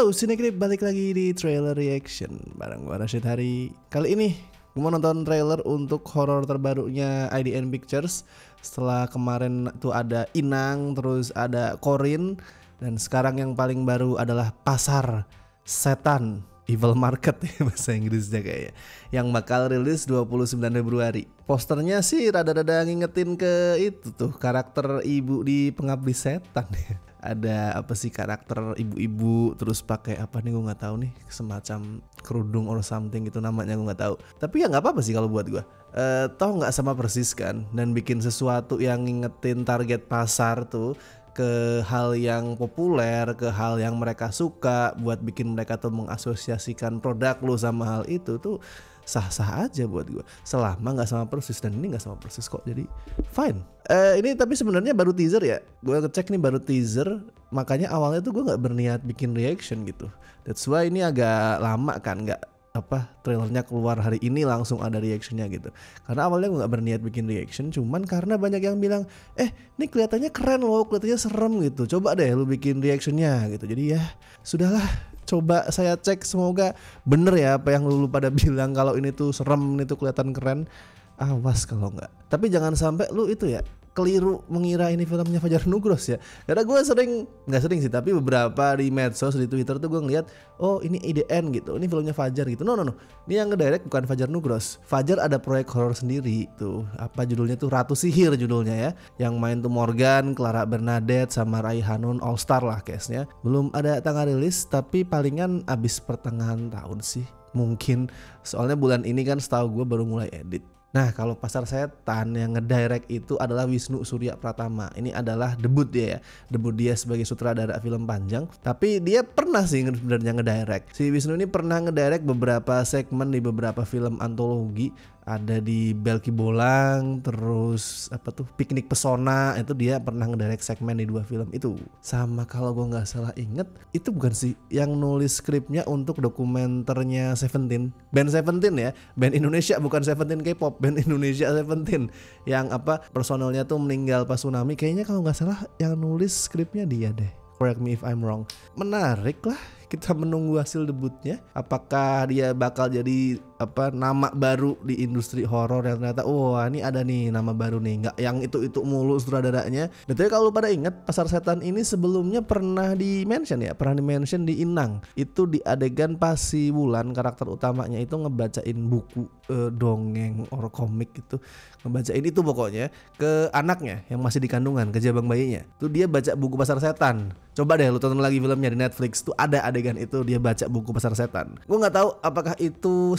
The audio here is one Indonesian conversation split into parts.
Halo Cinegrip, balik lagi di trailer reaction bareng gua Rashid Hari. Kali ini gue mau nonton trailer untuk horor terbarunya IDN Pictures. Setelah kemarin tuh ada Inang, terus ada Corin, dan sekarang yang paling baru adalah Pasar Setan, Evil Market ya bahasa Inggrisnya kayaknya, yang bakal rilis 29 Februari. Posternya sih rada-rada ngingetin ke itu tuh, karakter ibu di Pengabdi Setan ya. Ada apa sih, karakter ibu-ibu terus pakai apa nih, gue nggak tahu nih, semacam kerudung or something gitu namanya, gue nggak tahu. Tapi ya nggak apa-apa sih kalau buat gue. Toh nggak sama persis kan, dan bikin sesuatu yang ngingetin target pasar tuh ke hal yang populer, ke hal yang mereka suka, buat bikin mereka tuh mengasosiasikan produk lu sama hal itu tuh sah-sah aja buat gue, selama nggak sama persis, dan ini nggak sama persis kok, jadi fine. Ini tapi sebenarnya baru teaser ya, gue ngecek nih baru teaser, makanya awalnya tuh gue nggak berniat bikin reaction gitu. That's why ini agak lama kan, nggak trailernya keluar hari ini langsung ada reactionnya gitu. Karena awalnya gue nggak berniat bikin reaction, cuman karena banyak yang bilang, ini kelihatannya keren loh, kelihatannya serem gitu, coba deh lu bikin reactionnya gitu. Jadi ya sudahlah, coba saya cek, semoga bener ya apa yang lu pada bilang kalau ini tuh serem, ini tuh kelihatan keren. Awas kalau enggak. Tapi jangan sampai lu itu ya keliru mengira ini filmnya Fajar Nugros ya. Karena gue nggak sering sih, tapi beberapa di medsos, di Twitter tuh gue ngeliat, oh ini IDN gitu, ini filmnya Fajar gitu. No. Ini yang ngedirect bukan Fajar Nugros. Fajar ada proyek horor sendiri tuh. Apa judulnya tuh, Ratu Sihir judulnya ya. Yang main tuh Morgan, Clara Bernadette sama Rai Hanun, All Star lah case-nya. Belum ada tanggal rilis, tapi palingan abis pertengahan tahun sih. Mungkin soalnya bulan ini kan setahu gue baru mulai edit. Nah, kalau Pasar Setan yang ngedirect itu adalah Wisnu Surya Pratama. Ini adalah debut dia ya. Debut dia sebagai sutradara film panjang. Tapi dia pernah sih sebenarnya ngedirect. Si Wisnu ini pernah ngedirect beberapa segmen di beberapa film antologi. Ada di Belki Bolang, terus apa tuh, Piknik Pesona, itu dia pernah ngedirect segmen di 2 film itu. Sama kalau gue nggak salah inget, itu bukan sih yang nulis skripnya untuk dokumenternya Seventeen, band Seventeen ya, band Indonesia, bukan Seventeen K-pop, band Indonesia Seventeen, yang apa personelnya tuh meninggal pas tsunami. Kayaknya kalau nggak salah yang nulis skripnya dia deh. Correct me if I'm wrong. Menarik lah, kita menunggu hasil debutnya. Apakah dia bakal jadi nama baru di industri horor yang ternyata ini ada nih nama baru nih, nggak yang itu mulu sutradaranya. Betul, kalau pada ingat, Pasar Setan ini sebelumnya pernah di-mention di Inang. Itu di adegan pas si Wulan, karakter utamanya itu ngebacain buku dongeng or komik gitu, ngebacain itu pokoknya ke anaknya yang masih di kandungan, ke jabang bayinya. Tuh dia baca buku Pasar Setan. Coba deh lu tonton lagi filmnya di Netflix, tuh ada adegan itu dia baca buku Pasar Setan. Gue nggak tahu apakah itu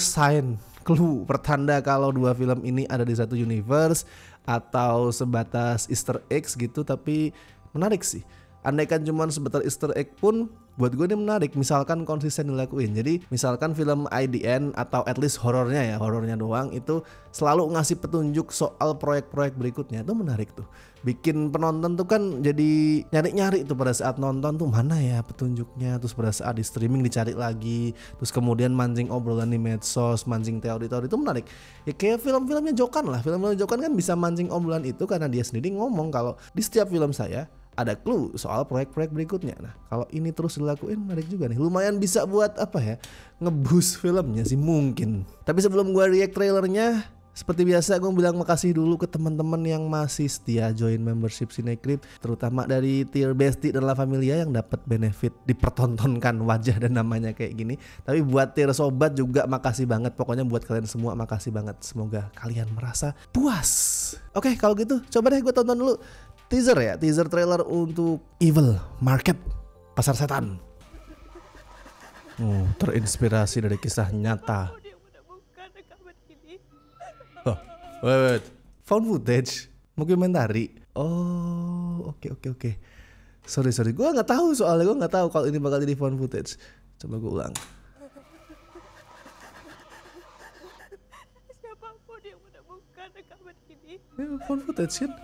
clue, pertanda kalau 2 film ini ada di satu universe atau sebatas Easter eggs gitu, tapi menarik sih. Andaikan cuman sebatas Easter egg pun buat gue ini menarik, misalkan konsisten dilakuin. Jadi misalkan film IDN atau at least horornya doang itu selalu ngasih petunjuk soal proyek-proyek berikutnya, itu menarik tuh. Bikin penonton tuh kan jadi nyari-nyari tuh pada saat nonton tuh, mana ya petunjuknya, terus pada saat di streaming dicari lagi, terus kemudian mancing obrolan di medsos, mancing teori-teori, itu menarik. Ya kayak film-filmnya Jokan lah, film-film Jokan kan bisa mancing obrolan itu karena dia sendiri ngomong kalau di setiap film saya ada clue soal proyek-proyek berikutnya. Nah, kalau ini terus dilakuin menarik juga nih. Lumayan bisa buat nge-boost filmnya sih mungkin. Tapi sebelum gue react trailernya, seperti biasa gue bilang makasih dulu ke teman-teman yang masih setia join membership Cinegrip, terutama dari tier Bestie dan La Familia yang dapat benefit dipertontonkan wajah dan namanya kayak gini. Tapi buat tier sobat juga makasih banget. Pokoknya buat kalian semua makasih banget. Semoga kalian merasa puas. Oke, kalau gitu coba deh gue tonton dulu teaser trailer untuk Evil Market, Pasar Setan. Terinspirasi dari kisah nyata. Wait. Found footage, mockumentary. Oh, oke. Sorry. Gue nggak tahu soalnya, gue nggak tahu kalau ini bakal jadi found footage. Coba gue ulang. Siapapun yang menemukan rekaman ini, Found footage kan?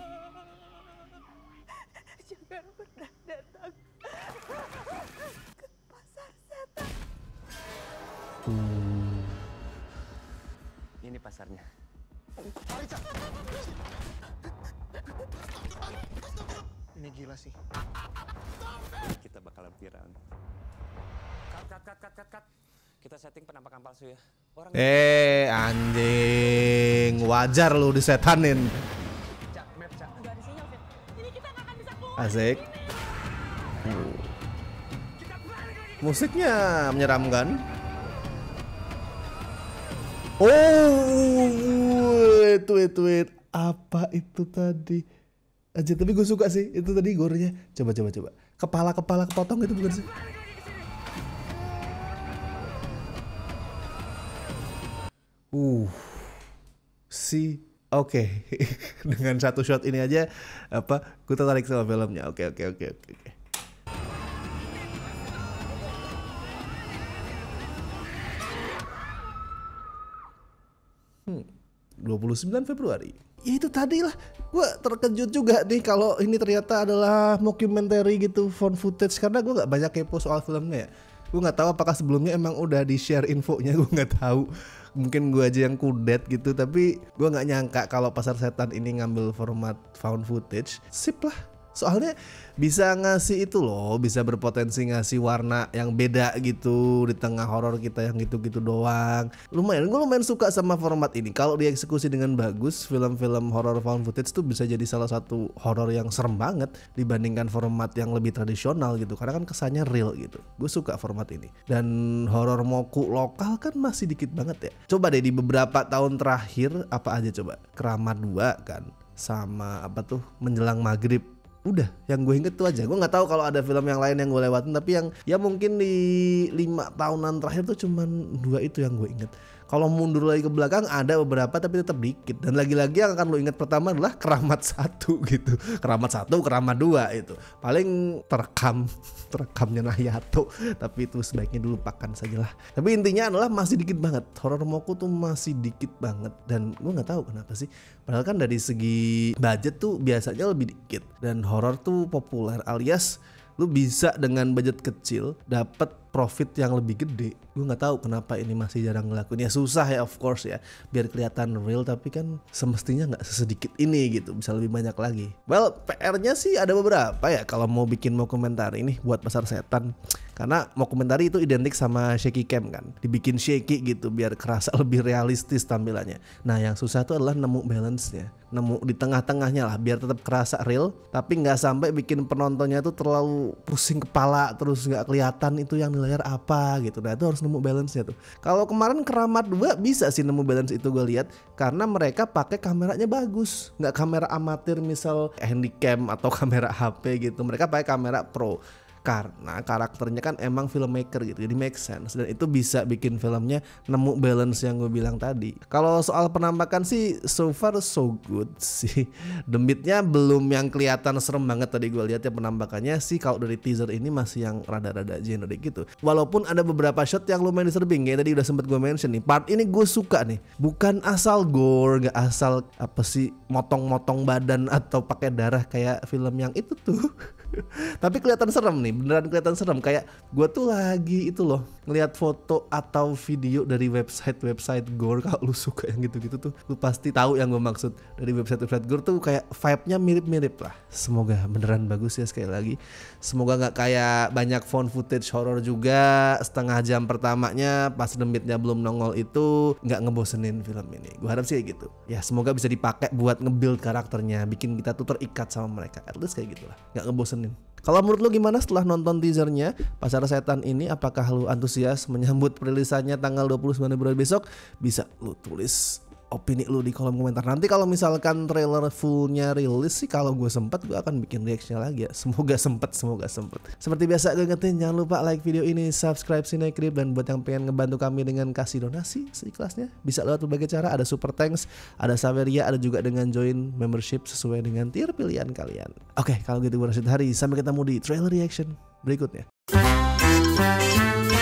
jangan pernah datang ke Pasar Setan. Ini pasarnya. Ini gila sih. Kita bakalan viral. cut. Kita setting penampakan palsu ya. Orang Anjing, wajar lu disetanin. map, Cak. Nggak ada sinyal, Fit. Ini kita nggak akan bisa keluar. Asik. Musiknya menyeramkan. Wait. Apa itu tadi? Aja, tapi gue suka sih itu tadi gore-nya. Coba. Kepala kepotong itu bukan sih? Oke. Dengan satu shot ini aja gue tertarik sama filmnya. Oke. 29 Februari. Ya itu tadi lah, gue terkejut juga nih kalau ini ternyata adalah mockumentary gitu, found footage, karena gue nggak banyak kepo soal filmnya ya. Gue nggak tahu apakah sebelumnya emang udah di share infonya, gue nggak tahu. Mungkin gue aja yang kudet gitu, tapi gue nggak nyangka kalau Pasar Setan ini ngambil format found footage. Sip lah. Soalnya bisa ngasih itu loh, bisa berpotensi ngasih warna yang beda gitu di tengah horor kita yang gitu-gitu doang. Gue lumayan suka sama format ini. Kalau dieksekusi dengan bagus, film-film horor found footage tuh bisa jadi salah satu horor yang serem banget dibandingkan format yang lebih tradisional gitu. Karena kan kesannya real gitu. Gue suka format ini. Dan horor moku lokal kan masih dikit banget ya. Coba deh di beberapa tahun terakhir apa aja coba. Keramat 2 kan, sama Menjelang Maghrib. Udah, yang gue inget tuh aja. Gue nggak tahu kalau ada film yang lain yang gue lewatin, tapi yang ya mungkin di 5 tahunan terakhir tuh cuman 2 itu yang gue inget. Kalau mundur lagi ke belakang ada beberapa tapi tetap dikit. Dan lagi-lagi yang akan lo inget pertama adalah Keramat 1 gitu. Keramat 1, Keramat 2 itu. Paling terekamnya Nayato, tapi itu sebaiknya dilupakan sajalah. Tapi intinya adalah masih dikit banget. Horor moku tuh masih dikit banget. Dan gue nggak tahu kenapa sih. Padahal kan dari segi budget tuh biasanya lebih dikit. Dan horor tuh populer, alias lu bisa dengan budget kecil dapat profit yang lebih gede. Gue nggak tahu kenapa ini masih jarang ngelakuin. Ya susah ya, of course ya, biar kelihatan real, tapi kan semestinya nggak sesedikit ini gitu, bisa lebih banyak lagi. Well, PR-nya sih ada beberapa ya kalau mau bikin mockumentary ini buat Pasar Setan. Karena mockumentary itu identik sama shaky cam kan, dibikin shaky gitu biar kerasa lebih realistis tampilannya. Nah yang susah tuh adalah nemu balance-nya, nemu di tengah-tengahnya lah biar tetap kerasa real, tapi nggak sampai bikin penontonnya tuh terlalu pusing kepala terus nggak kelihatan itu yang di layar apa gitu. Nah itu harus nemu balance-nya tuh. Kalau kemarin Keramat 2 bisa sih nemu balance itu, gue lihat karena mereka pakai kameranya bagus, nggak kamera amatir misal handycam atau kamera HP gitu. Mereka pakai kamera pro. Karena karakternya kan emang filmmaker gitu, jadi make sense, dan itu bisa bikin filmnya nemu balance yang gue bilang tadi. Kalau soal penampakan sih so far so good sih. Demitnya belum yang kelihatan serem banget tadi gue lihat ya, penampakannya sih kalau dari teaser ini masih yang rada-rada generic gitu. Walaupun ada beberapa shot yang lumayan disturbing, kayak tadi udah sempet gue mention nih. Part ini gue suka nih, bukan asal gore, gak asal motong-motong badan atau pakai darah kayak film yang itu tuh. Tapi kelihatan serem nih, beneran kelihatan serem. Kayak gue tuh lagi itu loh, ngelihat foto atau video dari website gore. Kalau lu suka yang gitu-gitu tuh, lu pasti tahu yang gue maksud. Dari website gore tuh kayak vibe-nya mirip-mirip lah. Semoga beneran bagus ya, sekali lagi. Semoga gak kayak banyak found footage horror juga, setengah jam pertamanya pas demitnya belum nongol itu gak ngebosenin film ini. Gue harap sih kayak gitu. Ya semoga bisa dipakai buat nge-build karakternya, bikin kita tuh terikat sama mereka. At least kayak gitulah, gak ngebosenin. Kalau menurut lu gimana setelah nonton teasernya Pasar Setan ini? Apakah lu antusias menyambut perilisannya tanggal 29 Februari besok? Bisa lu tulis opini lu di kolom komentar. Nanti kalau misalkan trailer fullnya rilis sih, kalau gue sempet gue akan bikin reaction lagi ya. Semoga sempet. Seperti biasa gue ingetin, jangan lupa like video ini, subscribe Cinecrip, dan buat yang pengen ngebantu kami dengan kasih donasi seikhlasnya, bisa lewat berbagai cara. Ada super thanks, ada Saveria, ada juga dengan join membership sesuai dengan tier pilihan kalian. Oke, kalau gitu gue Rashid Hari, sampai ketemu di trailer reaction berikutnya.